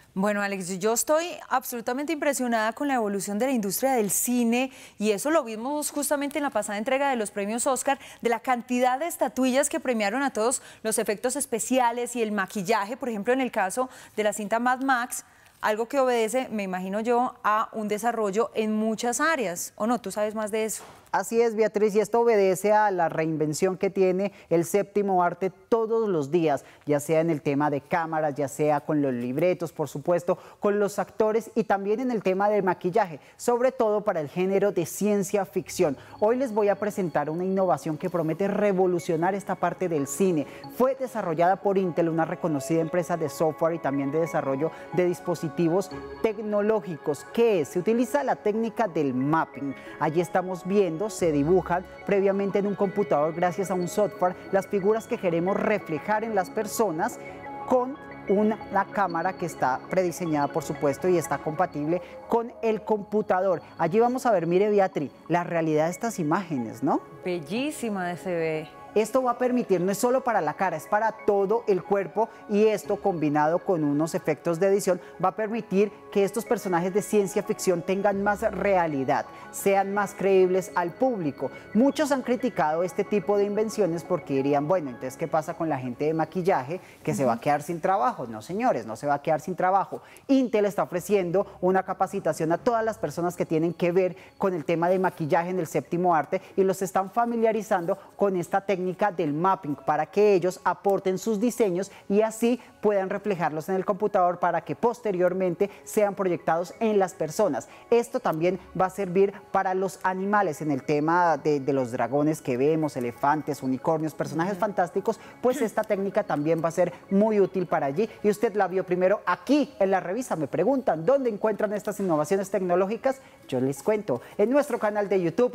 Bueno, Alex, yo estoy absolutamente impresionada con la evolución de la industria del cine y eso lo vimos justamente en la pasada entrega de los premios Oscar, de la cantidad de estatuillas que premiaron a todos los efectos especiales y el maquillaje, por ejemplo, en el caso de la cinta Mad Max, algo que obedece, me imagino yo, a un desarrollo en muchas áreas. ¿O no? ¿Tú sabes más de eso? Así es, Beatriz, y esto obedece a la reinvención que tiene el séptimo arte todos los días, ya sea en el tema de cámaras, ya sea con los libretos, por supuesto, con los actores y también en el tema del maquillaje, sobre todo para el género de ciencia ficción. Hoy les voy a presentar una innovación que promete revolucionar esta parte del cine. Fue desarrollada por Intel, una reconocida empresa de software y también de desarrollo de dispositivos tecnológicos. ¿Qué es? Se utiliza la técnica del mapping. Allí estamos viendo, se dibujan previamente en un computador gracias a un software las figuras que queremos reflejar en las personas con una cámara que está prediseñada, por supuesto, y está compatible con el computador. Allí vamos a ver, mire, Beatriz, la realidad de estas imágenes, ¿no? Bellísima se ve. Esto va a permitir, no es solo para la cara, es para todo el cuerpo, y esto combinado con unos efectos de edición va a permitir que estos personajes de ciencia ficción tengan más realidad, sean más creíbles al público. Muchos han criticado este tipo de invenciones porque dirían, bueno, entonces ¿qué pasa con la gente de maquillaje que se va a quedar sin trabajo? No, señores, no se va a quedar sin trabajo. Intel está ofreciendo una capacitación a todas las personas que tienen que ver con el tema de maquillaje en el séptimo arte y los están familiarizando con esta técnica del mapping para que ellos aporten sus diseños y así puedan reflejarlos en el computador para que posteriormente sean proyectados en las personas. Esto también va a servir para los animales en el tema de los dragones que vemos, elefantes, unicornios, personajes fantásticos, pues esta técnica también va a ser muy útil para allí y usted la vio primero aquí en la revista. Me preguntan dónde encuentran estas innovaciones tecnológicas. Yo les cuento en nuestro canal de YouTube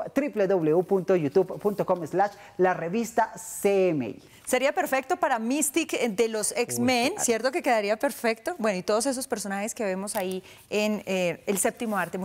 www.youtube.com/larevista CMI. Sería perfecto para Mystic de los X-Men, Claro. ¿cierto que quedaría perfecto? Bueno, y todos esos personajes que vemos ahí en el séptimo arte.